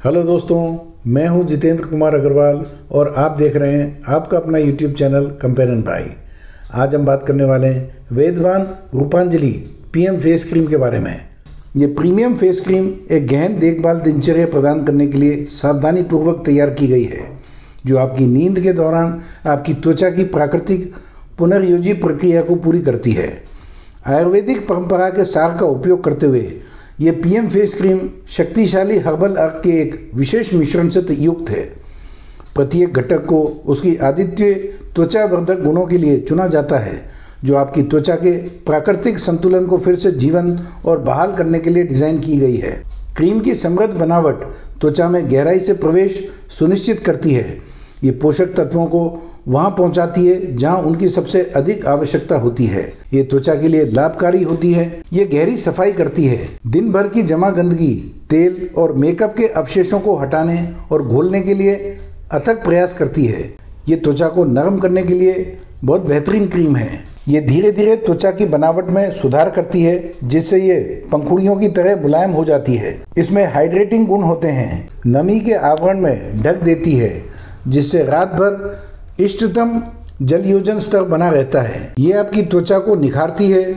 Hello दोस्तों, मैं हूं जितेंद्र कुमार अग्रवाल और आप देख रहे हैं आपका अपना यूट्यूब चैनल कंपेरिजन भाई। आज हम बात करने वाले हैं Vedvan Rupanjali PM face cream के बारे में। ये प्रीमियम फेस क्रीम एक गहन देखभाल दिनचर्या प्रदान करने के लिए सावधानीपूर्वक तैयार की गई है, जो आपकी नींद के दौरान आपकी त्वचा की प्राकृतिक पुनर्योजी प्रक्रिया को पूरी करती है। आयुर्वेदिक परंपरा के सार का उपयोग करते हुए ये पीएम फेस क्रीम शक्तिशाली हर्बल अर्क के एक विशेष मिश्रण से युक्त है। प्रत्येक घटक को उसकी अद्वितीय त्वचावर्धक गुणों के लिए चुना जाता है, जो आपकी त्वचा के प्राकृतिक संतुलन को फिर से जीवंत और बहाल करने के लिए डिज़ाइन की गई है। क्रीम की समृद्ध बनावट त्वचा में गहराई से प्रवेश सुनिश्चित करती है। ये पोषक तत्वों को वहाँ पहुँचाती है जहाँ उनकी सबसे अधिक आवश्यकता होती है। ये त्वचा के लिए लाभकारी होती है। ये गहरी सफाई करती है, दिन भर की जमा गंदगी, तेल और मेकअप के अवशेषों को हटाने और घोलने के लिए अथक प्रयास करती है। ये त्वचा को नरम करने के लिए बहुत बेहतरीन क्रीम है। ये धीरे धीरे त्वचा की बनावट में सुधार करती है, जिससे ये पंखुड़ियों की तरह मुलायम हो जाती है। इसमें हाइड्रेटिंग गुण होते हैं, नमी के आवरण में ढक देती है, जिससे रात भर इष्टतम जलयोजन स्तर बना रहता है। ये आपकी त्वचा को निखारती है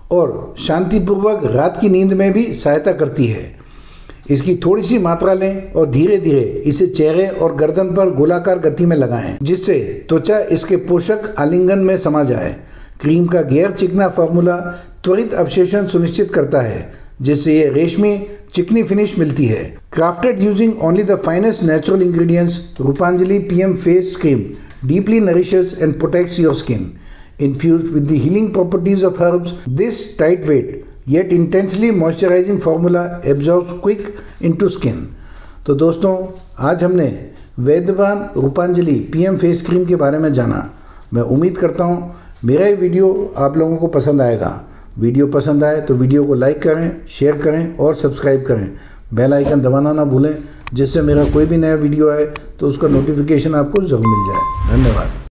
और शांतिपूर्वक रात की नींद में भी सहायता करती है। इसकी थोड़ी सी मात्रा लें और धीरे धीरे इसे चेहरे और गर्दन पर गोलाकार गति में लगाएं, जिससे त्वचा इसके पोषक आलिंगन में समा जाए। क्रीम का गैर चिकना फार्मूला त्वरित अवशेषण सुनिश्चित करता है, जिससे ये रेशमी चिकनी फिनिश मिलती है। Crafted using only the finest natural ingredients, Rupanjali PM face cream deeply nourishes and protects your skin. Infused with the healing properties of herbs, this lightweight yet intensely moisturizing formula absorbs quick into skin. तो दोस्तों, आज हमने Vedvan Rupanjali PM face cream के बारे में जाना। मैं उम्मीद करता हूँ मेरा ये वीडियो आप लोगों को पसंद आएगा। वीडियो पसंद आए तो वीडियो को लाइक करें, शेयर करें और सब्सक्राइब करें। बेल आइकन दबाना ना भूलें, जिससे मेरा कोई भी नया वीडियो आए तो उसका नोटिफिकेशन आपको ज़रूर मिल जाए। धन्यवाद।